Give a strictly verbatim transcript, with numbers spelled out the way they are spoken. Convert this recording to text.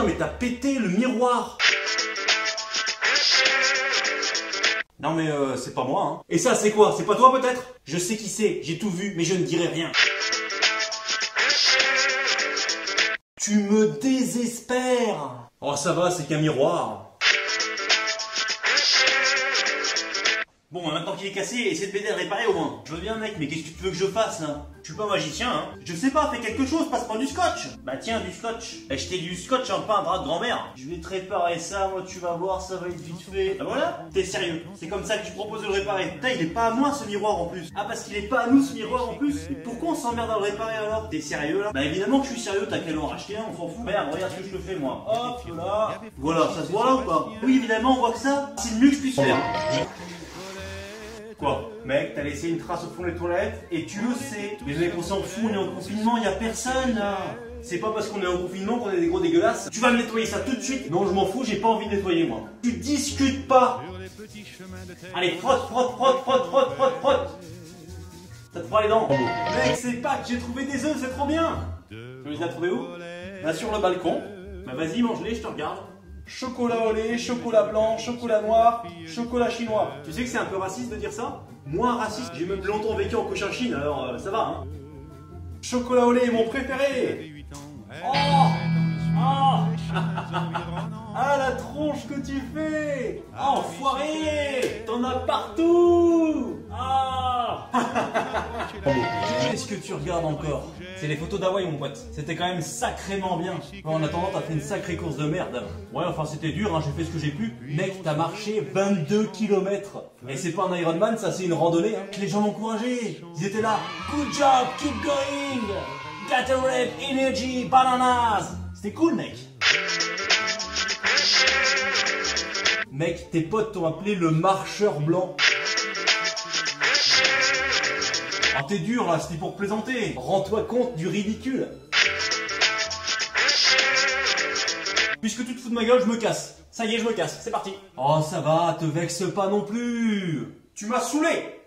putain, mais t'as pété le miroir. Non mais euh, c'est pas moi, hein. Et ça c'est quoi? C'est pas toi peut-être? Je sais qui c'est, j'ai tout vu, mais je ne dirai rien. Tu me désespères. Oh ça va, c'est qu'un miroir. Bon, maintenant qu'il est cassé, essaie de m'aider à le réparer au moins. Je veux bien mec, mais qu'est-ce que tu veux que je fasse là? Je suis pas magicien, hein. Je sais pas, fais quelque chose, passe prendre du scotch. Bah tiens, du scotch. Acheter du scotch, hein, pas un drap de grand-mère. Je vais te réparer ça, moi tu vas voir, ça va être vite fait. Ah voilà? T'es sérieux? C'est comme ça que tu proposes de le réparer? Putain, il est pas à moi ce miroir en plus. Ah parce qu'il est pas à nous ce miroir en plus. Et pourquoi on s'emmerde à le réparer alors? T'es sérieux là? Bah évidemment que je suis sérieux, t'as qu'à en racheter un, on s'en fout. Merde, regarde ce que je te fais moi. Hop là. Voilà, ça se voit là ou pas? Oui évidemment, on voit que ça. C'est le mieux que je puisse faire. Quoi? Mec, t'as laissé une trace au fond des toilettes et tu le sais. Mais mec, on s'en fout, on est en confinement, y a personne là. C'est pas parce qu'on est en confinement qu'on est des gros dégueulasses. Tu vas me nettoyer ça tout de suite. Non, je m'en fous, j'ai pas envie de nettoyer moi. Tu discutes pas. Allez, frotte, frotte, frotte, frotte, frotte, frotte, frotte. Ça te fera les dents. Mec, c'est pas que j'ai trouvé des œufs, c'est trop bien. Tu les as trouvés où? Là sur le balcon. Bah vas-y, mange-les, je te regarde. Chocolat au lait, chocolat blanc, chocolat noir, chocolat chinois. Tu sais que c'est un peu raciste de dire ça? Moi raciste, j'ai même longtemps vécu en Cochinchine, alors euh, ça va hein. Chocolat au lait est mon préféré. Oh, oh. Ah la tronche que tu fais. Oh, enfoiré. T'en as partout. Ah. Qu'est-ce que tu regardes encore? C'est les photos d'Hawaï mon pote. C'était quand même sacrément bien. Bon, en attendant, t'as fait une sacrée course de merde. Ouais, enfin c'était dur, hein, j'ai fait ce que j'ai pu. Mec, t'as marché vingt-deux kilomètres. Et c'est pas un Ironman, ça c'est une randonnée. Hein. Les gens m'encourageaient. Ils étaient là. Good job, keep going. Gatorade, energy, bananas. C'était cool, mec. Mec, tes potes t'ont appelé le marcheur blanc. Ah t'es dur là, c'était pour plaisanter. Rends-toi compte du ridicule. Puisque tu te fous de ma gueule, je me casse. Ça y est, je me casse, c'est parti. Oh ça va, te vexe pas non plus. Tu m'as saoulé.